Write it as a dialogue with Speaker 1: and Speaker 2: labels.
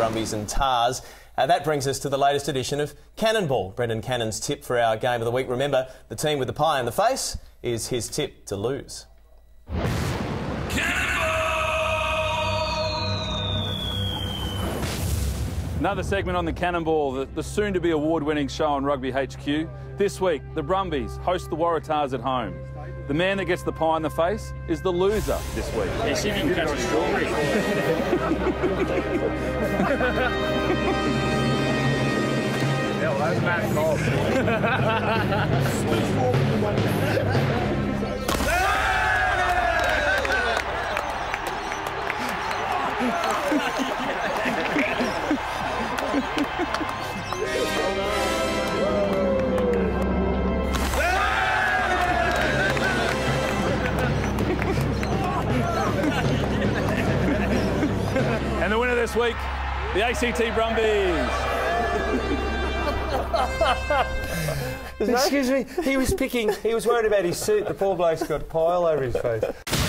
Speaker 1: Brumbies and Tars. That brings us to the latest edition of Cannonball. Brendan Cannon's tip for our game of the week. Remember, the team with the pie in the face is his tip to lose.
Speaker 2: Another segment on the Cannonball, the soon-to-be award-winning show on Rugby HQ. This week, the Brumbies host the Waratahs at home. The man that gets the pie in the face is the loser this week.
Speaker 3: Yeah, see if you can catch a strawberry.
Speaker 4: Yeah, well, that's Matt Cole.
Speaker 2: And the winner this week, the ACT Brumbies.
Speaker 5: Excuse me, he was worried about his suit. The poor bloke's got a pile over his face.